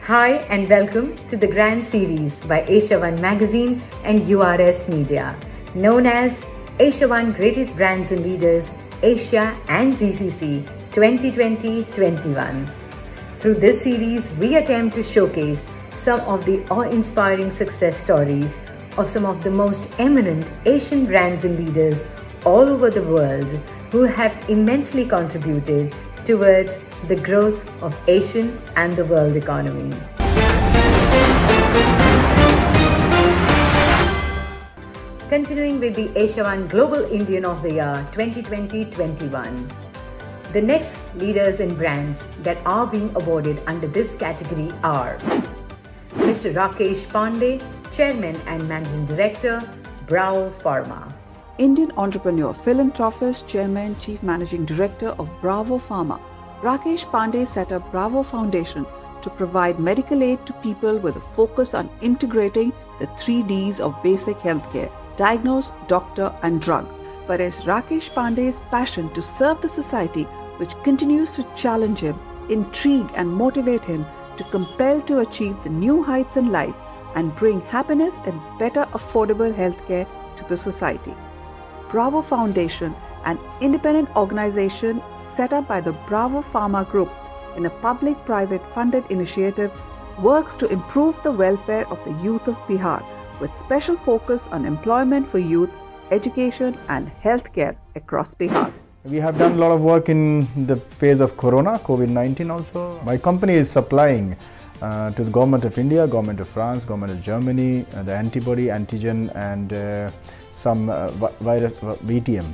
Hi and welcome to the Grand Series by Asia One Magazine and URS Media, known as Asia One Greatest Brands and Leaders, Asia and GCC 2020-21. Through this series, we attempt to showcase some of the awe-inspiring success stories of some of the most eminent Asian brands and leaders all over the world who have immensely contributed towards the growth of Asian and the world economy. Continuing with the Asia One Global Indian of the Year 2020-21. The next leaders and brands that are being awarded under this category are Mr. Rakesh Pandey, Chairman and Managing Director, Bravo Pharma. Indian entrepreneur, philanthropist, Chairman, Chief Managing Director of Bravo Pharma. Rakesh Pandey set up Bravo Foundation to provide medical aid to people with a focus on integrating the 3 Ds of basic healthcare: diagnose, doctor and drug. But it's Rakesh Pandey's passion to serve the society which continues to challenge him, intrigue and motivate him to compel to achieve the new heights in life and bring happiness and better affordable healthcare to the society. Bravo Foundation, an independent organization set up by the Bravo Pharma Group in a public-private funded initiative, works to improve the welfare of the youth of Bihar with special focus on employment for youth, education and healthcare across Bihar. We have done a lot of work in the phase of Corona, COVID-19 also. My company is supplying to the Government of India, Government of France, Government of Germany, the antibody, antigen and some VTM,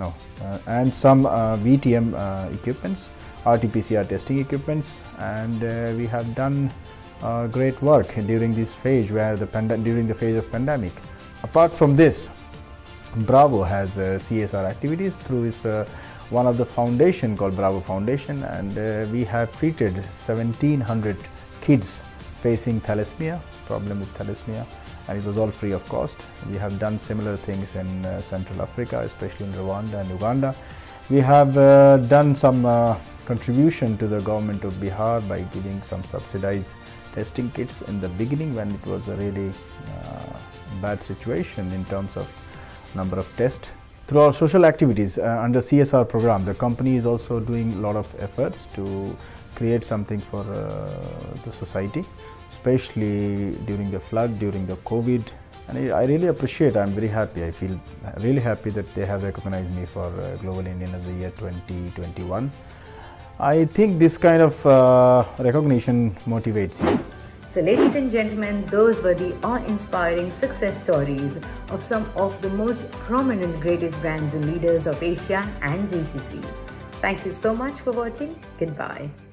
and some VTM equipments, RT-PCR testing equipments, and we have done great work during this phase during the phase of pandemic. Apart from this, Bravo has CSR activities through its one of the foundation called Bravo Foundation, and we have treated 1700 kids facing thalassemia, problem with thalassemia, and it was all free of cost. We have done similar things in Central Africa, especially in Rwanda and Uganda. We have done some contribution to the government of Bihar by giving some subsidized testing kits in the beginning when it was a really bad situation in terms of number of tests. Through our social activities under CSR program, the company is also doing a lot of efforts to create something for the society, especially during the flood, during the COVID. And I really appreciate, I'm very happy, I feel really happy that they have recognized me for Global Indian of the Year 2021. I think this kind of recognition motivates you. So ladies and gentlemen, those were the awe-inspiring success stories of some of the most prominent greatest brands and leaders of Asia and GCC. Thank you so much for watching. Goodbye.